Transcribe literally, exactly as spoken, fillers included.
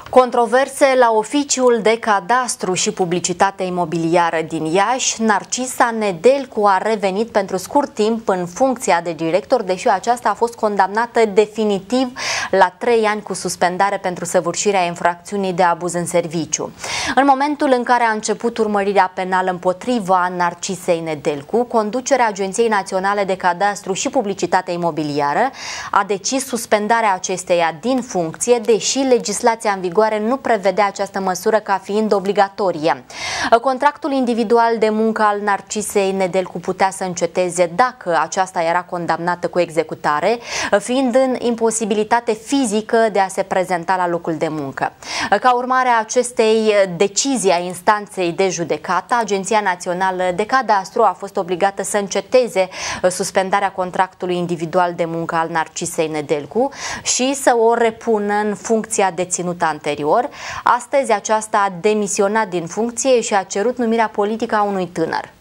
Controverse la oficiul de cadastru și publicitate imobiliară din Iași. Narcisa Nedelcu a revenit pentru scurt timp în funcția de director, deși aceasta a fost condamnată definitiv la trei ani cu suspendare pentru săvârșirea infracțiunii de abuz în serviciu. În momentul în care a început urmărirea penală împotriva Narcisei Nedelcu, conducerea Agenției Naționale de Cadastru și Publicitate Imobiliară a decis suspendarea acesteia din funcție, deși legislația în vigoare nu prevedea această măsură ca fiind obligatorie. Contractul individual de muncă al Narcisei Nedelcu putea să înceteze dacă aceasta era condamnată cu executare, fiind în imposibilitate fizică de a se prezenta la locul de muncă. Ca urmare a acestei decizii a instanței de judecată, Agenția Națională de Cadastru a fost obligată să înceteze suspendarea contractului individual de muncă al Narcisei Nedelcu și să o repună în funcția deținută anterior. Astăzi aceasta a demisionat din funcție și a cerut numirea politică a unui tânăr.